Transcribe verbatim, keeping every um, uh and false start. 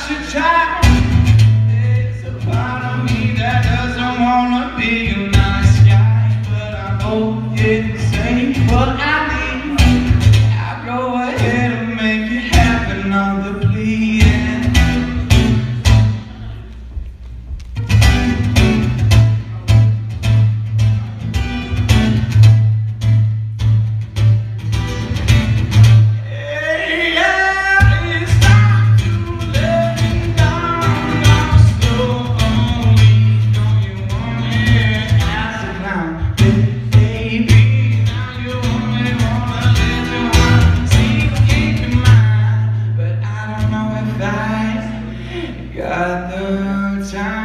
should try. There's a part of me that doesn't wanna be a nice guy, but I know it's safe what I need. I go ahead and make it happen on the plea. Got the time.